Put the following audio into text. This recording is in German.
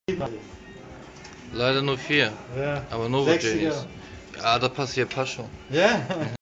Leider nur 4. Ja. Aber Nova 60er. Genies. Ja, das passt schon. Ja?